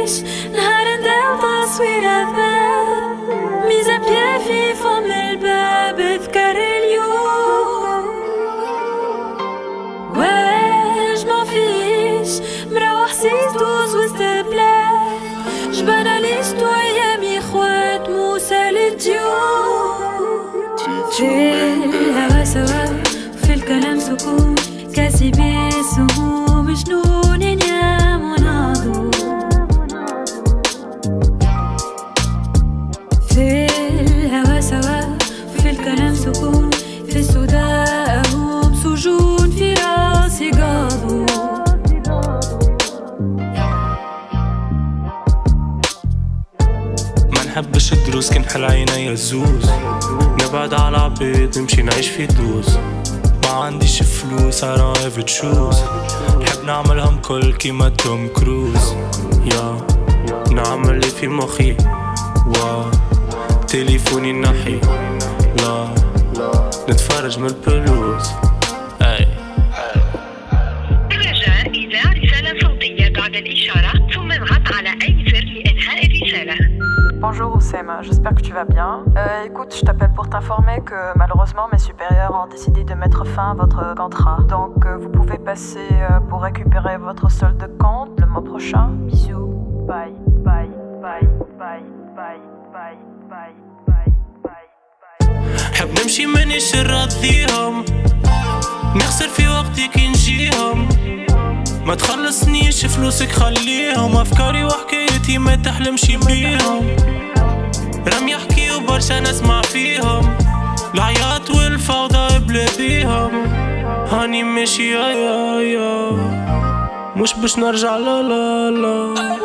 فيش نهار نداو تصويرة ذباب ميزة بيا في فم الباب اذكر اليوم واش ما فيش مروح سيس دوز وسط بلاد جبانا ليستو ايامي خوات موسى للديوم في الهوا سوا في الكلام سكون كاسي بيسهم جنون ينام وناضو في الهوا سوا في الكلام سكون في السوداء هم سجون في راسي قاضو ما نحبش الدروس كنحل عيني الزوز نبعد على عبيد نمشي نعيش في دوز ما عنديش فلوس I don't have a choose نحب نعملهم كل كيما توم كروز يا نعمل اللي في مخي تليفوني نحي لا نتفرج من البلوز برجاء إذاعة رسالة صوتية بعد الإشارة ثم اضغط على أي زر لإنهاء الرسالة. Bonjour Oussem, j'espère que tu vas bien. Écoute, je t'appelle pour t'informer que malheureusement mes supérieurs ont décidé de mettre fin à votre contrat. Donc vous pouvez passer pour récupérer votre solde de compte le mois prochain. Bisous, bye, bye, bye, bye, bye, bye, bye, bye, bye, bye. حب نمشي مانيش نراضيهم نخسر في وقتي كي نجيهم ما تخلصنيش فلوسك خليهم أفكاري وحكايتي ما تحلمش بيهم رم يحكيو برشا نسمع فيهم العياط والفوضى بلاديهم هاني ماشي يا مش باش نرجع لا لا لا